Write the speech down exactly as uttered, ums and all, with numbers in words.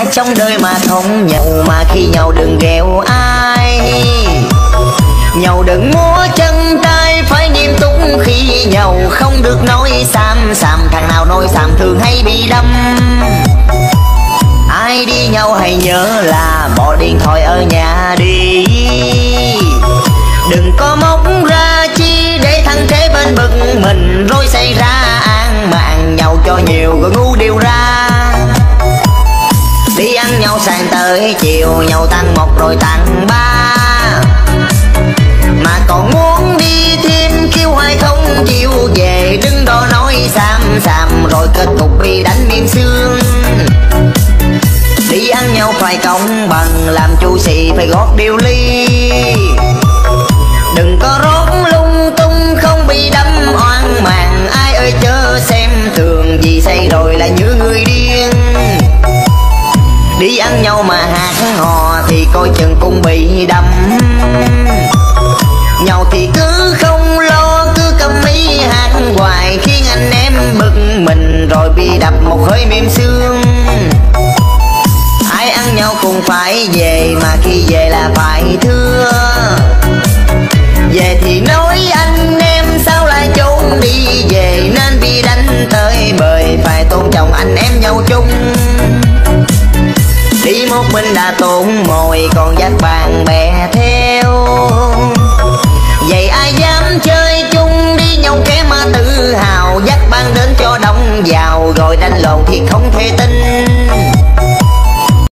Ai trong đời mà không nhậu, mà khi nhậu đừng ghẹo ai. Nhậu đừng múa chân tay, phải nghiêm túc khi nhậu, không được nói xàm xàm. Thằng nào nói xàm thường hay bị đâm. Ai đi nhậu hãy nhớ là bỏ điện thoại ở nhà đi. Đừng có móc ra chi để thằng thế bên bực mình, rồi xảy ra an mạng. Nhậu cho nhiều rồi ngu điều ra. Đi ăn nhau sáng tới chiều, nhậu tăng một rồi tăng ba. Mà còn muốn đi thêm kêu hoài không chịu về. Đứng đó nói xàm xàm rồi kết cục bị đánh miếng xương. Đi ăn nhau phải công bằng, làm chu sĩ phải gót điều ly. Đừng có rốt lung tung không bị đâm oan màng. Ai ơi chớ xem thường, gì say rồi là như người điên. Đi ăn nhau mà hát hò thì coi chừng cũng bị đâm. Nhậu thì cứ không lo, cứ cầm ý hát hoài, khiến anh em bực mình rồi bị đập một hơi mềm xương. Ai ăn nhau cũng phải về, mà khi về là phải thưa. Về thì nói anh em sao lại trốn đi về, nên bị đánh tới bời phải tôn trọng anh em nhau chung. Đi một mình đã tốn mồi, còn dắt bạn bè theo. Vậy ai dám chơi chung, đi nhau kẻ mà tự hào. Dắt bạn đến cho đông vào, rồi đánh lộn thì không thể tin.